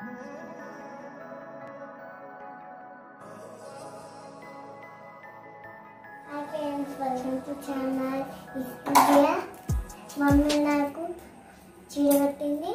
Hi friends, welcome to channel. India. Mummy నాకు చీర కట్టింది.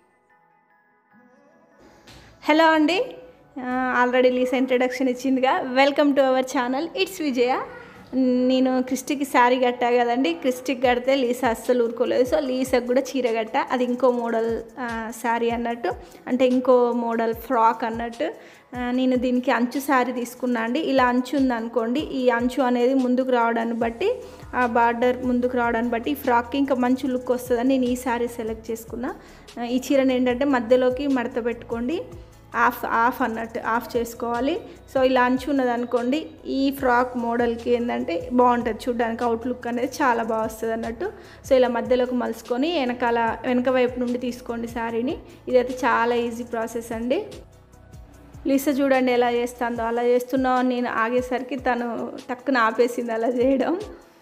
హలో అండి, ఆల్రెడీ లీసా ఇంట్రడక్షన్ ఇచ్చిందిగా. Welcome to our channel. It's Vijaya. నేను క్రిస్టికి శారీ కట్టా కదండి. క్రిస్టికి కడితే లీసా అస్సలు ఊరుకోలేదు. సో లీసాకు కూడా చీర కట్టా. అది ఇంకో మోడల్ శారీ అన్నట్టు, అంటే ఇంకో మోడల్ ఫ్రాక్ అన్నట్టు. నేను దీనికి అంచు శారీ తీసుకున్నా అండి. ఇలా అంచు ఉంది అనుకోండి, ఈ అంచు అనేది ముందుకు రావడాన్ని బట్టి, ఆ బార్డర్ ముందుకు రావడాన్ని బట్టి ఈ ఫ్రాక్కి ఇంకా మంచి లుక్ వస్తుందని నేను ఈ శారీ సెలెక్ట్ చేసుకున్నా. ఈ చీరను ఏంటంటే మధ్యలోకి మడత పెట్టుకోండి, ఆఫ్ అన్నట్టు ఆఫ్ చేసుకోవాలి. సో ఇలా అంచు ఉన్నది అనుకోండి, ఈ ఫ్రాక్ మోడల్కి ఏంటంటే బాగుంటుంది చూడడానికి, అవుట్లుక్ అనేది చాలా బాగా వస్తుంది అన్నట్టు. సో ఇలా మధ్యలోకి మలుచుకొని వెనక వైపు నుండి తీసుకోండి శారీని. ఇదైతే చాలా ఈజీ ప్రాసెస్ అండి. లీసా చూడండి ఎలా చేస్తుందో. అలా చేస్తున్నావు నేను ఆగేసరికి తను టక్కున ఆపేసింది అలా చేయడం.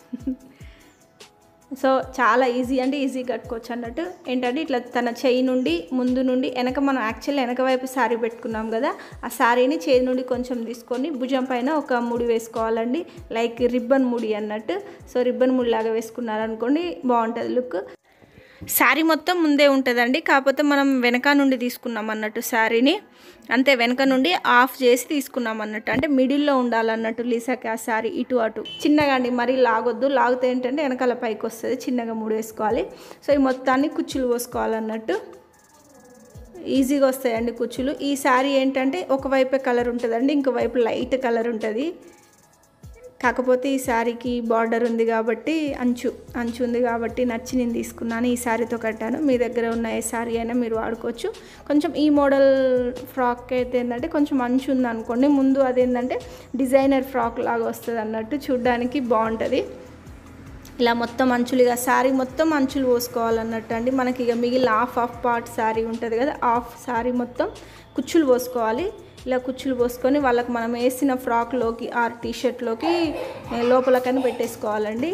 సో చాలా ఈజీ అండి, ఈజీ కట్టుకోవచ్చు అన్నట్టు. ఏంటంటే ఇట్లా తన చేయి నుండి ముందు నుండి వెనక, మనం యాక్చువల్లీ వెనక వైపు శారీ పెట్టుకున్నాం కదా, ఆ శారీని చేయి నుండి కొంచెం తీసుకొని భుజం పైన ఒక ముడి వేసుకోవాలండి, లైక్ రిబ్బన్ ముడి అన్నట్టు. సో రిబ్బన్ ముడి లాగా వేసుకున్నారనుకోండి బాగుంటుంది లుక్. శారీ మొత్తం ముందే ఉంటుందండి, కాకపోతే మనం వెనక నుండి తీసుకున్నాం అన్నట్టు శారీని, అంతే వెనక నుండి ఆఫ్ చేసి తీసుకున్నాం అన్నట్టు. అంటే మిడిల్లో ఉండాలన్నట్టు లీసాకి ఆ శారీ, ఇటు అటు చిన్నగా అండి, మరీ లాగొద్దు. లాగితే ఏంటంటే వెనకాల పైకి వస్తుంది, చిన్నగా ముడి వేసుకోవాలి. సో ఈ మొత్తాన్ని కుచ్చులు పోసుకోవాలన్నట్టు. ఈజీగా వస్తాయండి కుచ్చులు. ఈ శారీ ఏంటంటే ఒకవైపే కలర్ ఉంటుందండి, ఇంకోవైపు లైట్ కలర్ ఉంటుంది. కాకపోతే ఈ శారీకి బార్డర్ ఉంది కాబట్టి, అంచు ఉంది కాబట్టి నచ్చి నేను తీసుకున్నాను, ఈ శారీతో కట్టాను. మీ దగ్గర ఉన్న ఏ శారీ అయినా మీరు వాడుకోవచ్చు. కొంచెం ఈ మోడల్ ఫ్రాక్ అయితే ఏంటంటే కొంచెం అంచు ఉంది అనుకోండి ముందు, అదేంటంటే డిజైనర్ ఫ్రాక్ లాగా వస్తుంది అన్నట్టు, చూడ్డానికి బాగుంటుంది. ఇలా మొత్తం అంచులుగా శారీ మొత్తం అంచులు పోసుకోవాలన్నట్టు అండి. మనకి ఇక మిగిలిన హాఫ్ పార్ట్ శారీ ఉంటుంది కదా, హాఫ్ శారీ మొత్తం కుచ్చులు పోసుకోవాలి. ఇలా కుచ్చులు పోసుకొని వాళ్ళకి మనం వేసిన ఫ్రాక్లోకి ఆర్ టీషర్ట్లోకి లోపలకని పెట్టేసుకోవాలండి.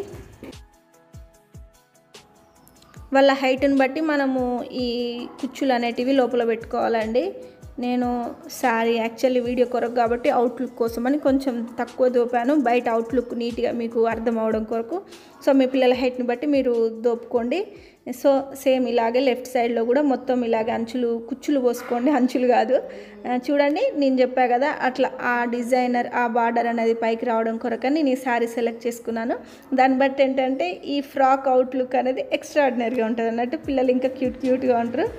వాళ్ళ హైట్ని బట్టి మనము ఈ కుచ్చులు అనేటివి లోపల పెట్టుకోవాలండి. నేను శారీ యాక్చువల్లీ వీడియో కొరకు కాబట్టి అవుట్లుక్ కోసమని కొంచెం తక్కువ దోపాను, బయట అవుట్లుక్ నీట్గా మీకు అర్థం అవడం కొరకు. సో మీ పిల్లల హైట్ని బట్టి మీరు దోపుకోండి. సో సేమ్ ఇలాగే లెఫ్ట్ సైడ్లో కూడా మొత్తం ఇలాగే కుచ్చులు పోసుకోండి, అంచులు కాదు. చూడండి నేను చెప్పా కదా, అట్లా ఆ డిజైనర్ ఆ బార్డర్ అనేది పైకి రావడం కొరకని నేను ఈ శారీ సెలెక్ట్ చేసుకున్నాను. దాన్ని బట్టి ఏంటంటే ఈ ఫ్రాక్ అవుట్లుక్ అనేది ఎక్స్ట్రాడినరీగా ఉంటుంది అన్నట్టు, పిల్లలు ఇంకా క్యూట్గా ఉంటారు.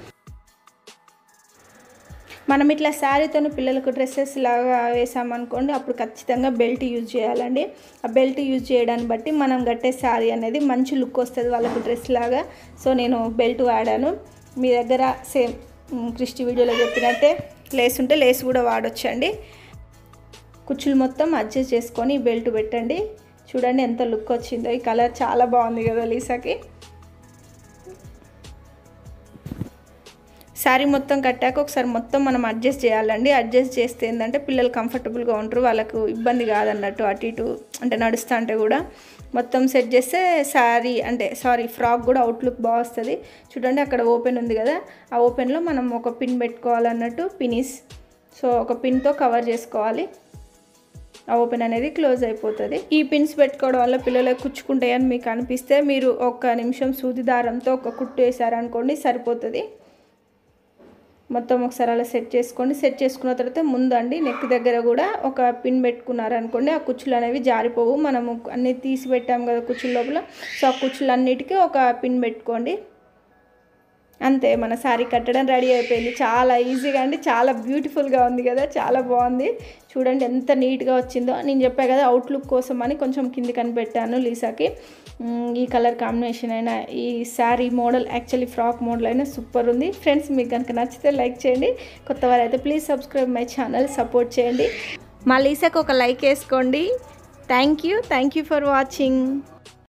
మనం ఇట్లా శారీతో పిల్లలకు డ్రెస్సెస్ లాగా వేసామనుకోండి, అప్పుడు ఖచ్చితంగా బెల్ట్ యూజ్ చేయాలండి. ఆ బెల్ట్ యూజ్ చేయడాన్ని బట్టి మనం కట్టే శారీ అనేది మంచి లుక్ వస్తుంది వాళ్ళకు డ్రెస్ లాగా. సో నేను బెల్ట్ వాడాను. మీ దగ్గర సేమ్ క్రిస్టి వీడియోలో చెప్పినట్టే లేస్ ఉంటే లేస్ కూడా వాడొచ్చండి. కుచ్చులు మొత్తం అడ్జస్ట్ చేసుకొని బెల్ట్ పెట్టండి. చూడండి ఎంత లుక్ వచ్చిందో. ఈ కలర్ చాలా బాగుంది కదా లీసాకి. శారీ మొత్తం కట్టాక ఒకసారి మొత్తం మనం అడ్జస్ట్ చేయాలండి. అడ్జస్ట్ చేస్తే ఏంటంటే పిల్లలు కంఫర్టబుల్గా ఉంటారు, వాళ్ళకు ఇబ్బంది కాదన్నట్టు. అటు ఇటు అంటే నడుస్తూ అంటే కూడా మొత్తం సెట్ చేస్తే ఫ్రాక్ కూడా అవుట్లుక్ బాగా వస్తుంది. చూడండి అక్కడ ఓపెన్ ఉంది కదా, ఆ ఓపెన్లో మనం ఒక పిన్ పెట్టుకోవాలన్నట్టు, పినిస్. సో ఒక పిన్తో కవర్ చేసుకోవాలి, ఆ ఓపెన్ అనేది క్లోజ్ అయిపోతుంది. ఈ పిన్స్ పెట్టుకోవడం వల్ల పిల్లలకు కుచ్చుకుంటాయని మీకు అనిపిస్తే మీరు 1 నిమిషం సూది దారంతో ఒక కుట్టు వేసారనుకోండి సరిపోతుంది. మొత్తం ఒకసారి అలా సెట్ చేసుకోండి. సెట్ చేసుకున్న తర్వాత ముందండి నెక్ దగ్గర కూడా ఒక పిన్ పెట్టుకున్నారనుకోండి, ఆ కుచ్చులు అనేవి జారిపోవు. మనము అన్నీ తీసి పెట్టాము కదా కుచ్చుల లోపల, సో ఆ కుచ్చులు అన్నిటికీ ఒక పిన్ పెట్టుకోండి. అంతే, మన శారీ కట్టడం రెడీ అయిపోయింది. చాలా ఈజీగా అండి, చాలా బ్యూటిఫుల్గా ఉంది కదా, చాలా బాగుంది. చూడండి ఎంత నీట్గా వచ్చిందో. నేను చెప్పా కదా అవుట్లుక్ కోసం అని కొంచెం కింది కనిపెట్టాను లీసాకి. ఈ కలర్ కాంబినేషన్ అయినా, ఈ sari model actually frock model అయినా సూపర్ ఉంది. ఫ్రెండ్స్ మీకు కనుక నచ్చితే లైక్ చేయండి, కొత్త వారు అయితే please subscribe my channel, support చేయండి. మా లీసాకి ఒక లైక్ వేసుకోండి. Thank you for watching.